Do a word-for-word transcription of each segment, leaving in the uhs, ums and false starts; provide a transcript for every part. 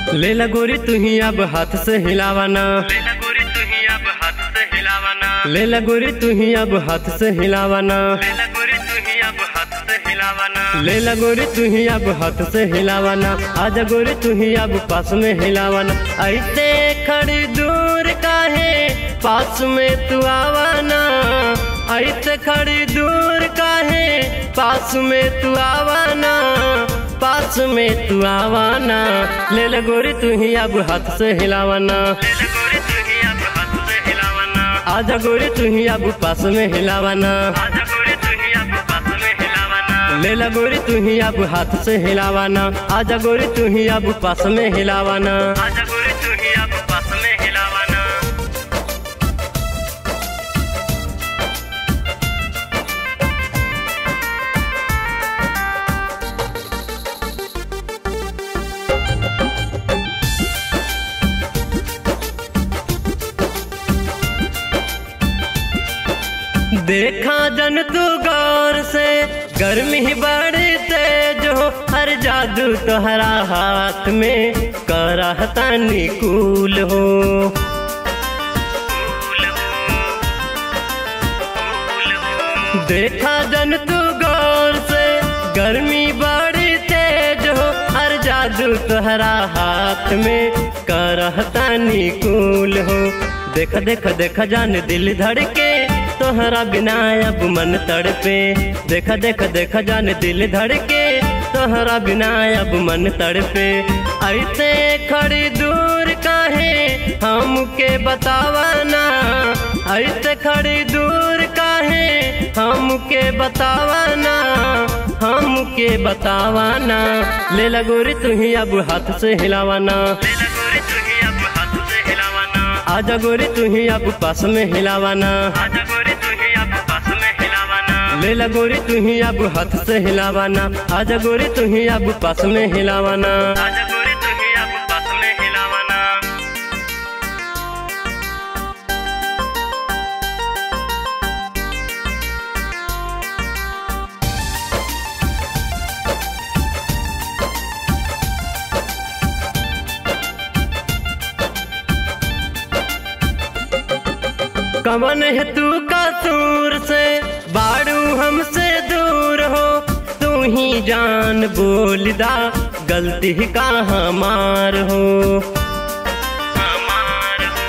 ले ला गोरी तू ही अब हाथ से हिलावाना, ले ला गोरी तू ही अब हाथ से हिलावाना, ले ला गोरी तू ही अब हाथ से हिलावाना, ले ला गोरी तू ही अब हाथ से हिलावाना, ले ला गोरी तू ही अब हाथ से हिलावाना। आजा गोरी तू ही अब पास में हिलावाना। ऐसे खड़ी दूर काहे पास में तू आवाना, ऐसे खड़ी दूर काहे पास में तू आवाना, पास में तू आवाना। ले ला गोरी तू ही अब हाथ से हिलावाना, ले ला गोरी तू ही अब हाथ से हिलावाना, आजा गोरी तू ही अब पास में हिलावाना, आजा गोरी तू ही अब पास में हिलावाना, ले ला गोरी तू ही अब हाथ से हिलावाना। आजा गोरी तू ही अब पास में हिलावाना, आजा गोरी तू ही अब पास में हिलावाना। देखा जन तू गौर से गर्मी बड़ी तेज हो, हर जादू तोहरा हाथ में करहता निकूल हो। देखा जन तू गौर से गर्मी बड़ी तेज हो, हर जादू तोहरा हाथ में करहता निकूल हो। देखा देखा देखा जान दिल धड़के तोहरा बिना अब मन तड़पे, देखा देखा देखा जान दिल धड़के तोहरा बिना अब मन तड़पे। ऐसे खड़ी दूर काहे हमके बतावाना, ऐसे खड़ी दूर काहे हमके बतावाना, हमके बतावाना। ले ला गोरी तू ही अब हाथ से हिलावाना, ले ला गोरी तू ही अब हाथ से हिलावाना, आजा गोरी तू ही अब पास में हिलावाना, आजा गोरी तू ही अब पास में हिलावाना, ले ला गोरी तू ही अब हाथ से हिलावाना। आजा गोरी तू ही अब पास में हिलावाना, आजा गोरी तू ही अब पास में हिलावाना। कवन है तू कसूर से बाड़ू हमसे दूर हो, तू ही जान बोलदा गलती कहाँ मार हो। हमार हो,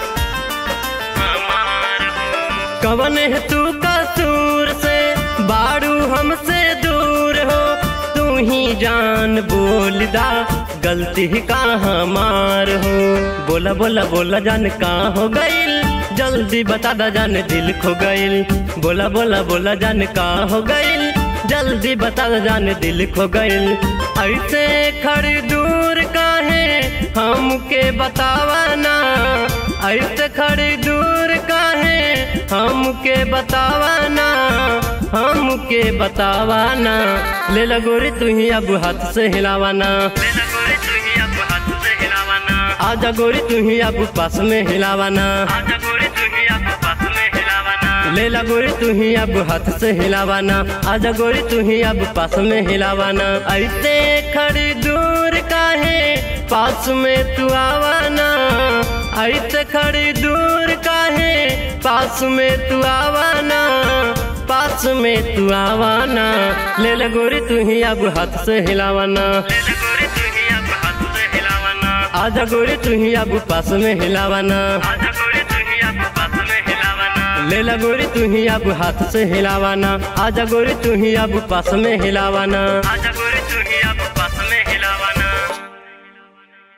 हमार हो, कवन है तू कसूर से बाड़ू हमसे दूर हो, तू ही जान बोलदा गलती कहाँ मार हो। बोला बोला बोला जान कहाँ हो गईल, जल्दी बता दा जान दिल खो गईल। बोला बोला बोला जान कहाँ हो गईल, जल्दी बता दा जान दिल खो गईल। ऐसे खड़ी दूर काहे हमके बतावाना, ऐसे खड़ी दूर काहे हमके बतावाना, हमके बतावाना। ले ला गोरी तू ही अब हाथ से हिलावाना, ले ला गोरी तू ही अब हाथ से हिलावाना, आजा गोरी तू ही अब पास में हिलावाना, आजा गोरी तू ही अब पास में हिलावाना, ले ला गोरी तू ही अब हाथ से हिलावाना। आजा गोरी तू ही अब पास में हिलावाना। ऐसे खड़ी दूर काहे पास में तू आवाना, ऐसे खड़ी दूर काहे पास में तू आवाना, पास में तू आवाना। ले ला गोरी तू ही अब हाथ से हिलावाना, ले ला गोरी तू ही अब हाथ से हिलावाना, आजा गोरी तू ही अब पास में हिलावाना, आजा गोरी तू ही अब पास में हिलावाना, ले ला गोरी तू ही अब हाथ से हिलावाना। आजा गोरी तू ही अब पास में हिलावाना, आजा गोरी तू